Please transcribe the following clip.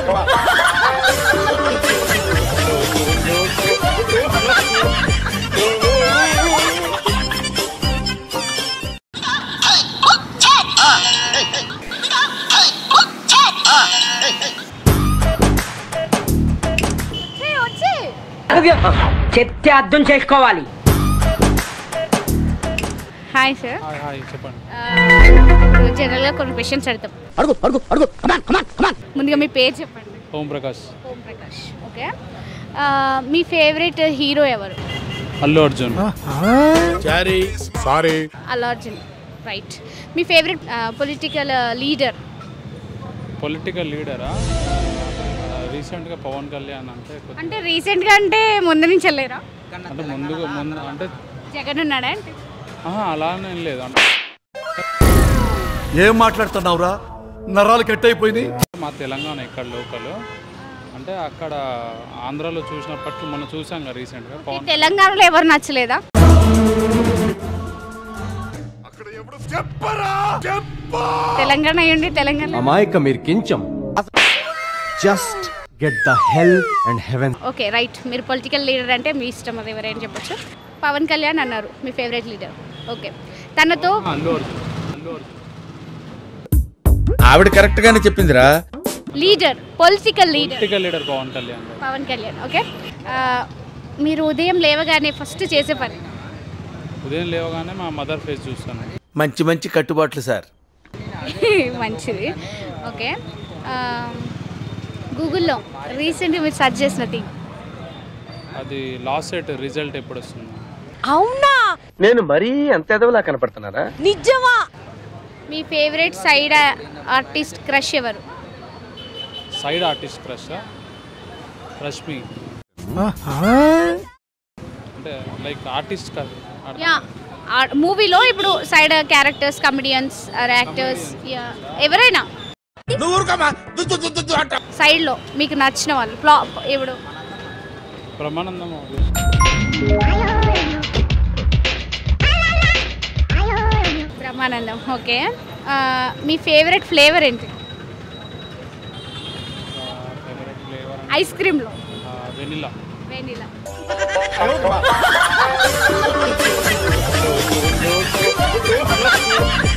చెప్తే అర్థం చేసుకోవాలి. Hi sir. హాయ్ చెప్పండి. జనరల్ గా కొన్ని క్వశ్చన్స్ అడుగుతాం. ముందుగా మీ పేరు చెప్పండి. ఓం ప్రకాష్. ఓకే. మీ ఫేవరెట్ హీరో ఎవరు? అల్లు అర్జున్. అల్లు అర్జున్ రైట్. మీ ఫేవరెట్ పొలిటికల్ లీడర్? లీడరా రీసెంట్గా పవన్ కళ్యాణ్. అంటే రీసెంట్గా అంటే ముందు నుంచి వెళ్ళారా? అంటే ముందు అంటే జగన్ ఉన్నాడా అంటే అలానే లేదు. ఏం మాట్లాడుతున్నావురా, నరాలు కట్ అయిపోయింది. మా తెలంగాణ ఇక్కడ లోకల్ అంటే అక్కడ ఆంధ్రాలో చూసినప్పటికీ మనం చూసాం కదా రీసెంట్గా పవన్. తెలంగాణలో ఎవరు నచ్చలేదా? తెలంగాణ అయ్యండి. తెలంగాణ అమాయక మీరు కించం. Just get the hell and heaven. Okay right. మీరు పొలిటికల్ లీడర్ అంటే మీ ఇష్టం, అది ఎవరైనా చెప్పొచ్చు. పవన్ కళ్యాణ్ అన్నారు మీ ఫేవరెట్ లీడర్. ఓకే. తనతో ఆవిడ కరెక్ట్ గానే చెప్పిందిరా. Leader political leader Pawan Kalyan. Okay. మీరు ఉదయం లేవగానే ఫస్ట్ చేసే పని? ఉదయం లేవగానే మా మదర్ ఫేస్ చూస్తాను. మంచి కట్టుబాట్లు సార్. మంచిది. ఓకే. గూగుల్లో రీసెంట్గా మీరు సెర్చ్ చేసిన థింగ్? అది లాస్ట్ సెట్ రిజల్ట్ ఎప్పుడు వస్తుంది? అవునా? నేను మరీ అంత ఎదవలా కనపడుతున్నారా? నిజమా? మీ ఫేవరెట్ సైడ్ ఆర్టిస్ట్ క్రష్ ఎవరు? Side artist crush Rashmi. అంటే లైక్ ఆర్టిస్ట్ కాదు. యా మూవీలో ఇప్పుడు side characters, comedians or actors ఎవరైనా సైడ్ లో మీకు నచ్చిన వాళ్ళు ఇప్పుడు? బ్రహ్మానందం. ఓకే. మీ ఫేవరెట్ ఫ్లేవర్ ఏంటి ఐస్ క్రీమ్ లో? వెనిలా. వెనిలా.